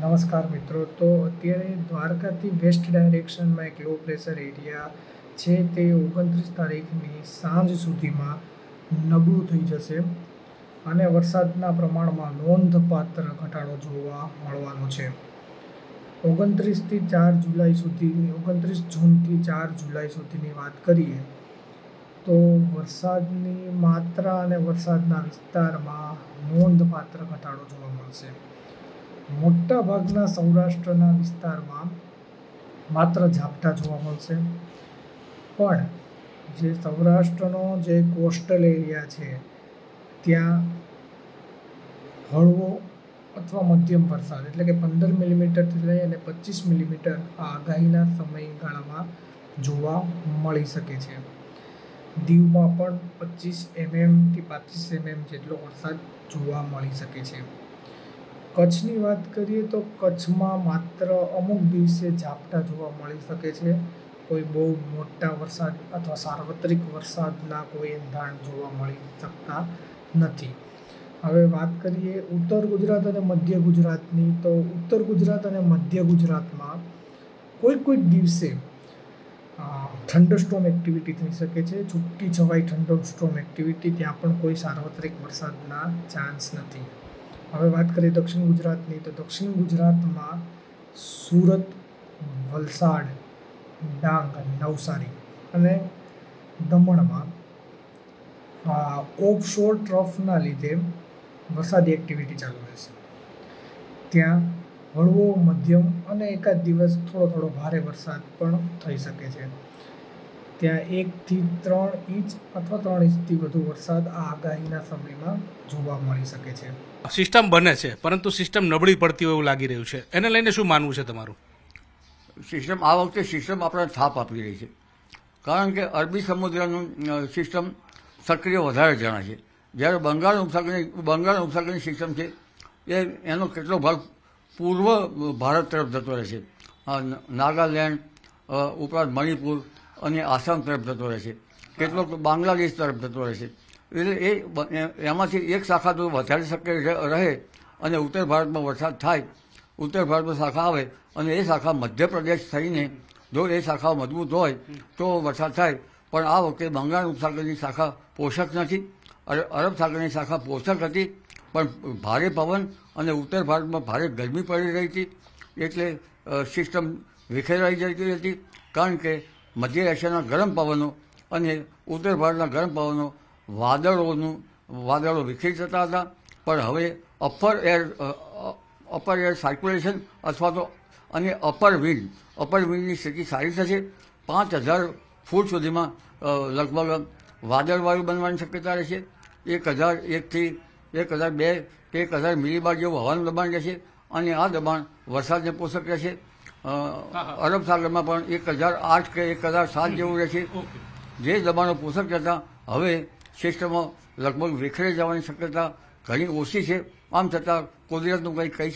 નમસ્કાર મિત્રો, તો અત્યારે દ્વારકાથી વેસ્ટ ડાયરેક્શનમાં એક લો પ્રેશર એરિયા છે તે 29 તારીખની સાંજ સુધીમાં નબળું થઈ જશે અને વરસાદના પ્રમાણમાં નોંધપાત્ર ઘટાડો જોવા મળવાનો છે. 29થી 4 જુલાઈ સુધીની 29 જૂનથી 4 જુલાઈ સુધીની વાત કરીએ તો વરસાદની માત્રા અને વરસાદના વિસ્તારમાં નોંધપાત્ર ઘટાડો જોવા મળશે. મોટા ભાગના સૌરાષ્ટ્રના વિસ્તારમાં માત્ર ઝાપટા જોવા મળશે, પણ જે સૌરાષ્ટ્રનો જે કોસ્ટલ એરિયા છે ત્યાં હળવો અથવા મધ્યમ વરસાદ એટલે કે 15 મિલીમીટરથી લઈ અને 25 મિલીમીટર આ આગાહીના સમયગાળામાં જોવા મળી શકે છે. દીવમાં પણ 25 mmથી 35 mm જેટલો વરસાદ જોવા મળી શકે છે. કચ્છની વાત કરીએ તો કચ્છમાં માત્ર અમુક દિવસે ઝાપટા જોવા મળી શકે છે. કોઈ બહુ મોટા વરસાદ અથવા સાર્વત્રિક વરસાદના કોઈ એંધાણ જોવા મળી શકતા નથી. હવે વાત કરીએ ઉત્તર ગુજરાત અને મધ્ય ગુજરાતની, તો ઉત્તર ગુજરાત અને મધ્ય ગુજરાતમાં કોઈક દિવસે થંડરસ્ટોર્મ એક્ટિવિટી થઈ શકે છે. છૂટી છવાઈ થંડરસ્ટોર્મ એક્ટિવિટી, ત્યાં પણ કોઈ સાર્વત્રિક વરસાદના ચાન્સ નથી. હવે વાત કરીએ દક્ષિણ ગુજરાતની, તો દક્ષિણ ગુજરાતમાં સુરત, વલસાડ, ડાંગ, નવસારી અને દમણમાં ઓફશોર ટ્રફના લીધે વરસાદી એક્ટિવિટી ચાલુ રહેશે. ત્યાં હળવો, મધ્યમ અને એકાદ દિવસ થોડો ભારે વરસાદ પણ થઈ શકે છે. ત્યાં 1થી 3 ઇંચ અથવા 3 ઇંચથી વધુ વરસાદ આ આગાહીના સમયમાં જોવા મળી શકે છે. સિસ્ટમ બને છે, પરંતુ સિસ્ટમ નબળી પડતી હોય એવું લાગી રહ્યું છે. એને લઈને શું માનવું છે તમારું? સિસ્ટમ આ વખતે સિસ્ટમ આપણને થાપ આપી રહી છે, કારણ કે અરબી સમુદ્રનું સિસ્ટમ સક્રિય વધારે જણાય છે. જ્યારે બંગાળ ઉપસાગરની સિસ્ટમ છે એનો કેટલો ભાગ પૂર્વ ભારત તરફ જતો રહે છે. નાગાલેન્ડ ઉપરાંત મણિપુર અને આસામ તરફ જતો રહે છે, કેટલોક બાંગ્લાદેશ તરફ જતો રહે છે. એટલે એમાંથી એક શાખા તો વધારે શક્ય રહે અને ઉત્તર ભારતમાં વરસાદ થાય, ઉત્તર ભારતમાં શાખા આવે અને એ શાખા મધ્યપ્રદેશ થઈને જો એ શાખાઓ મજબૂત હોય તો વરસાદ થાય. પણ આ વખતે બંગાળ ઉપસાગરની શાખા પોષક નથી. અરબ સાગરની શાખા પોષક હતી, પણ ભારે પવન અને ઉત્તર ભારતમાં ભારે ગરમી પડી રહી હતી, એટલે સિસ્ટમ વિખેરાઈ જતી હતી. કારણ કે મધ્ય એશિયાના ગરમ પવનો અને ઉત્તર ભારતના ગરમ પવનો વાદળો વિખેરી જતા હતા. પણ હવે અપર એર સર્ક્યુલેશન અથવા તો અને અપર વિન્ડની સ્થિતિ સારી થશે. 5000 ફૂટ સુધીમાં લગભગ વાદળવાયુ બનવાની શક્યતા રહેશે. 1001થી 1002 કે 1000 મિલીબાર જેવું હવાનું દબાણ રહેશે અને આ દબાણ વરસાદને પોષક રહેશે. અરબ સાગરમાં પણ 1008 કે 1007 જેવું રહેશે. જે દબાણો પોષક રહેતા હવે સિસ્ટમો લગભગ વિખેરાઈ જવાની શક્યતા ઘણી ઓછી છે. આમ છતાં કુદરતનું કંઈ કહી